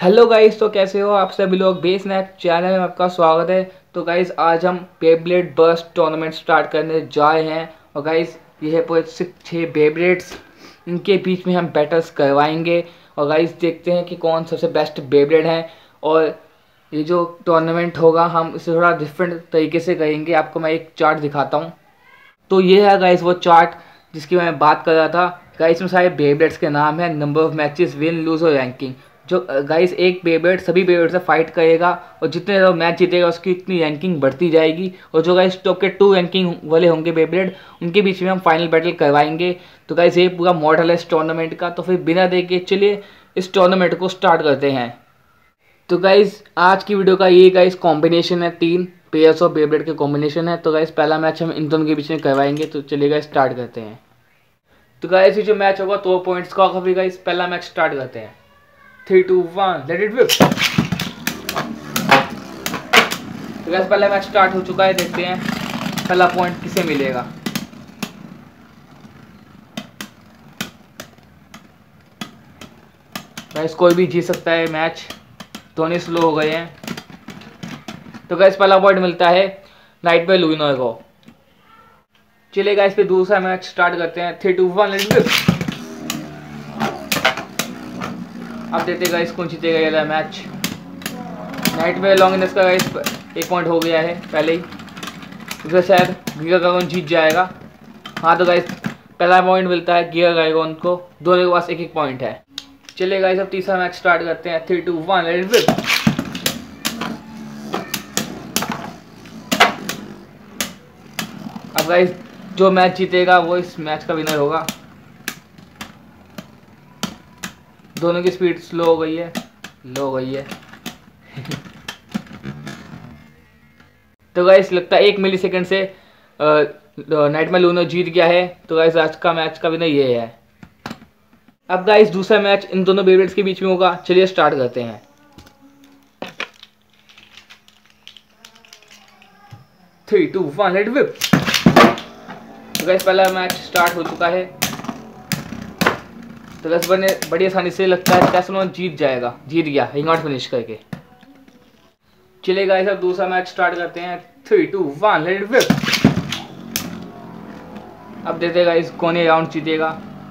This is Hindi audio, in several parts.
हेलो गाइस, तो कैसे हो आप सभी लोग। बेस नेट चैनल में आपका स्वागत है। तो गाइस आज हम बेब्लेड बर्स्ट टूर्नामेंट स्टार्ट करने जा रहे हैं। और गाइस ये है पूरे 6 बेब्लेड्स, इनके बीच में हम बैटल्स करवाएंगे। और गाइस देखते हैं कि कौन सबसे बेस्ट बेब्लेड है। और ये जो टूर्नामेंट होगा हम इसे थोड़ा डिफरेंट तरीके से करेंगे। आपको मैं एक चार्ट दिखाता हूँ। तो ये है गाइस वो चार्ट जिसकी मैं बात कर रहा था। गाइस में सारे बेब्लेड्स के नाम है, number of matches, win lose और रैंकिंग। जो गाइस एक बेब्लेड सभी बेब्लेड से फाइट करेगा और जितने ज़्यादा मैच जीतेगा उसकी इतनी रैंकिंग बढ़ती जाएगी। और जो गाइस टॉप के 2 रैंकिंग वाले होंगे बेब्लेड, उनके बीच में हम फाइनल बैटल करवाएंगे। तो गाइस ये पूरा मॉडल है इस टूर्नामेंट का। तो फिर बिना देखे चलिए इस टूर्नामेंट को स्टार्ट करते हैं। तो गाइस आज की वीडियो का ये गाइस कॉम्बिनेशन है, 3 पेयर्स और बेब्लेड के कॉम्बिनेशन है। तो गाइस पहला मैच हम इन दोनों के बीच में करवाएंगे। तो चलिए गाइस स्टार्ट करते हैं। तो गाइस ये जो मैच होगा 2 पॉइंट्स का होगा। गाइस पहला मैच स्टार्ट करते हैं। 3 2 1 लेट इट विप। तो गाइस पहला मैच स्टार्ट हो चुका है। देखते हैं पहला पॉइंट किसे मिलेगा। गाइस कोई भी जीत सकता है मैच, दोनों स्लो हो गए हैं। तो गाइस पहला पॉइंट मिलता है नाइट बाय लुइनर को। चलिए गाइस पे दूसरा मैच स्टार्ट करते हैं। 3 2 1 लेट इट विप। अब देखते हैं गाइस कौन जीतेगा ये मैच। नाइट बाय लॉन्गिनेस का गाइस 1 पॉइंट हो गया है पहले ही। उसे शायद गिगा गागोन जीत जाएगा। हाँ तो गाइस पहला पॉइंट मिलता है गिगा गागोन को। दोनों के पास 1 पॉइंट है। चलिए गाइस अब तीसरा मैच स्टार्ट करते हैं। 3 2 1 लेट इट विप। अब गाइस जो मैच जीतेगा वो इस मैच का विनर होगा। दोनों की स्पीड स्लो हो गई है, लो हो गई है। तो गाइस लगता है 1 मिली सेकेंड से नाइट में लूनो जीत गया है। तो गाइस आज का मैच का विनर ये है। अब गाइस दूसरा मैच इन दोनों बेब्लेड्स के बीच में होगा। चलिए स्टार्ट करते हैं। 3 2 1 लेट विप। तो गाइस पहला मैच स्टार्ट हो चुका है। तो गाइस बड़ी आसानी से लगता है टेस्लोन जीत गया रिंग आउट फिनिश करके। चलिए गाइस अब दूसरा मैच स्टार्ट करते हैं। 3 2 1 लेट इट विप। अब देखते गाइस कौन ये राउंड जीतेगा।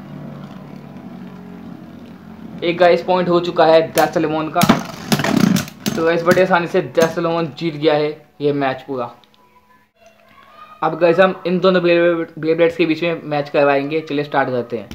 एक गाइस पॉइंट हो चुका है डेथ सलोमन का। तो गाइस बड़ी आसानी से डेथ सलोमन जीत गया है ये मैच पूरा। अब गाइस हम इन दोनों बेब्लेड्स के बीच में मैच करवाएंगे। चलिए स्टार्ट करते हैं।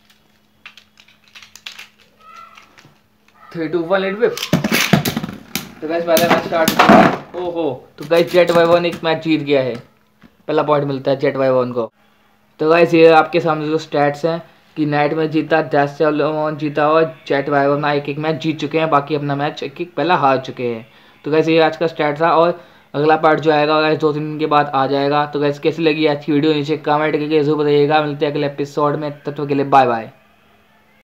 3 2 1 लेट विप। तो गाइस पहला मैच स्टार्ट हो चुका है। ओहो, तो गाइस जेट वाइवन एक मैच जीत गया है। पहला पॉइंट मिलता है जेट वाइवन को। तो गाइस ये आपके सामने जो स्टैट्स हैं कि नाइट में जीता, डेथ सलोमन जीता और जेट वाइवन 1 मैच जीत चुके हैं। बाकी अपना मैच 1 पहला हार चुके हैं। तो गाइस ये आज का स्टैट था। और अगला पार्ट जो आएगा गाइस 2-3 दिन के बाद आ जाएगा। तो गाइस कैसी लगी आज की वीडियो नीचे कमेंट करके जरूर बताइएगा। मिलते हैं अगले एपिसोड में, तब तक के लिए बाय बाय।